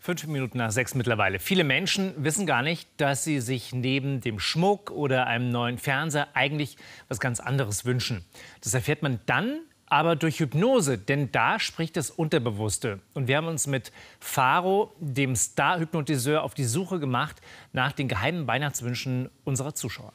5 Minuten nach 6 mittlerweile. Viele Menschen wissen gar nicht, dass sie sich neben dem Schmuck oder einem neuen Fernseher eigentlich was ganz anderes wünschen. Das erfährt man dann aber durch Hypnose, denn da spricht das Unterbewusste. Und wir haben uns mit Faro, dem Star-Hypnotiseur, auf die Suche gemacht nach den geheimen Weihnachtswünschen unserer Zuschauer.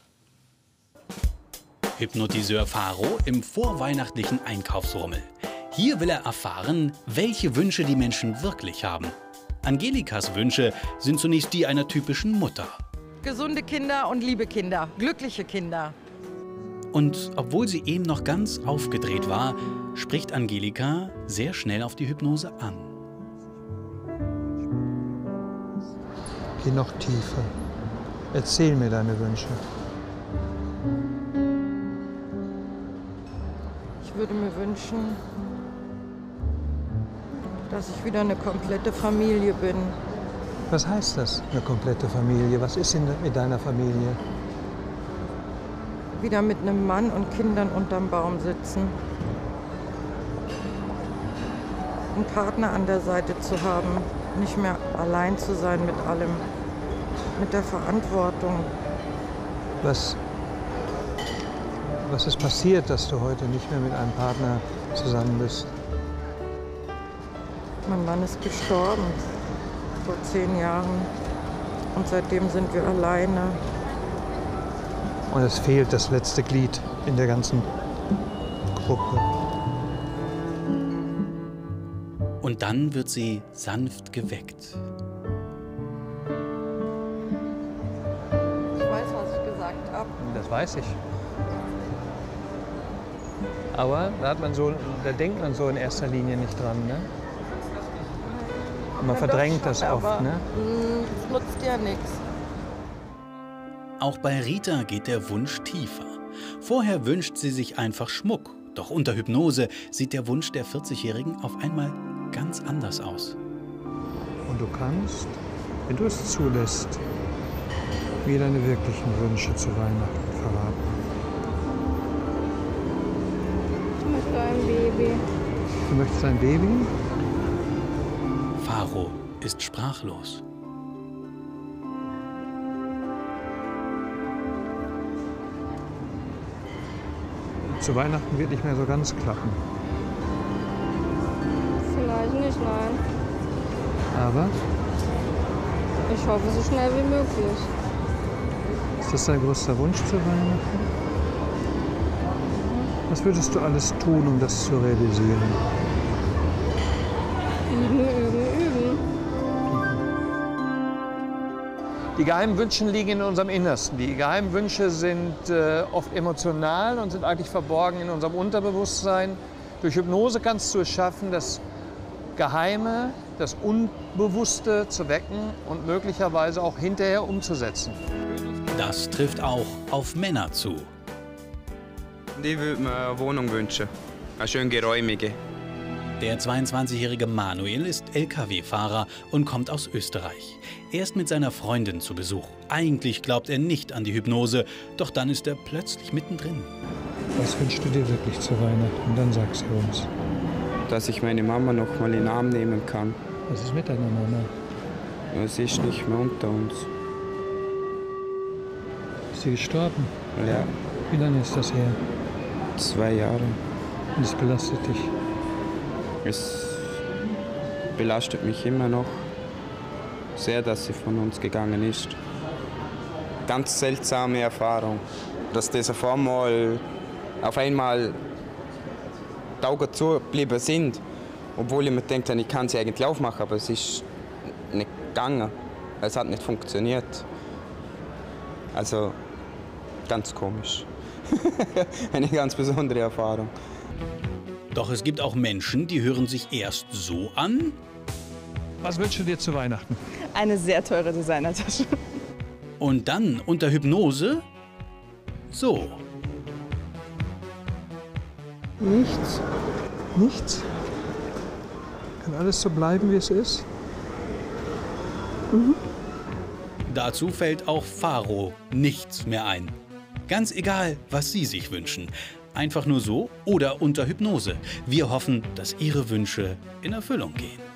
Hypnotiseur Faro im vorweihnachtlichen Einkaufsrummel. Hier will er erfahren, welche Wünsche die Menschen wirklich haben. Angelikas Wünsche sind zunächst die einer typischen Mutter. Gesunde Kinder und liebe Kinder, glückliche Kinder. Und obwohl sie eben noch ganz aufgedreht war, spricht Angelika sehr schnell auf die Hypnose an. Geh noch tiefer. Erzähl mir deine Wünsche. Ich würde mir wünschen, dass ich wieder eine komplette Familie bin. Was heißt das, eine komplette Familie? Was ist denn mit deiner Familie? Wieder mit einem Mann und Kindern unterm Baum sitzen. Einen Partner an der Seite zu haben, nicht mehr allein zu sein mit allem, mit der Verantwortung. Was ist passiert, dass du heute nicht mehr mit einem Partner zusammen bist? Mein Mann ist gestorben vor 10 Jahren und seitdem sind wir alleine. Und es fehlt das letzte Glied in der ganzen Gruppe. Und dann wird sie sanft geweckt. Ich weiß, was ich gesagt habe. Das weiß ich. Aber da denkt man so in erster Linie nicht dran, ne? Man verdrängt das oft, ne? Das nutzt ja nichts. Auch bei Rita geht der Wunsch tiefer. Vorher wünscht sie sich einfach Schmuck. Doch unter Hypnose sieht der Wunsch der 40-Jährigen auf einmal ganz anders aus. Und du kannst, wenn du es zulässt, mir deine wirklichen Wünsche zu Weihnachten verraten. Ich möchte ein Baby. Du möchtest ein Baby? Faro ist sprachlos. Zu Weihnachten wird nicht mehr so ganz klappen. Vielleicht nicht, nein. Aber Ich hoffe, so schnell wie möglich. ist das dein größter Wunsch zu Weihnachten? Was würdest du alles tun, um das zu realisieren? Üben, üben, üben. Die geheimen Wünsche liegen in unserem Innersten. Die geheimen Wünsche sind oft emotional und sind eigentlich verborgen in unserem Unterbewusstsein. Durch Hypnose kannst du es schaffen, das Geheime, das Unbewusste zu wecken und möglicherweise auch hinterher umzusetzen. Das trifft auch auf Männer zu. Ich würde mir eine Wohnung wünschen, eine schön geräumige. Der 22-jährige Manuel ist Lkw-Fahrer und kommt aus Österreich. Er ist mit seiner Freundin zu Besuch. Eigentlich glaubt er nicht an die Hypnose, doch dann ist er plötzlich mittendrin. Was wünschst du dir wirklich zu Weihnachten? Dann sag sie uns. Dass ich meine Mama noch mal in den Arm nehmen kann. Was ist mit deiner Mama? Sie ist nicht mehr unter uns. Ist sie gestorben? Ja, Wie lange ist das her? 2 Jahre. Und es belastet dich. Es belastet mich immer noch sehr, dass sie von uns gegangen ist. Ganz seltsame Erfahrung, dass das auf einmal die Augen zugeblieben sind, obwohl ich mir denkt, ich kann sie eigentlich aufmachen, aber es ist nicht gegangen. Es hat nicht funktioniert. Also ganz komisch. Eine ganz besondere Erfahrung. Doch es gibt auch Menschen, die hören sich erst so an Was wünschst du dir zu Weihnachten? Eine sehr teure Designertasche. und dann unter Hypnose so. Nichts. Nichts? Kann alles so bleiben, wie es ist? Dazu fällt auch Faro nichts mehr ein. Ganz egal, was Sie sich wünschen. Einfach nur so oder unter Hypnose. Wir hoffen, dass Ihre Wünsche in Erfüllung gehen.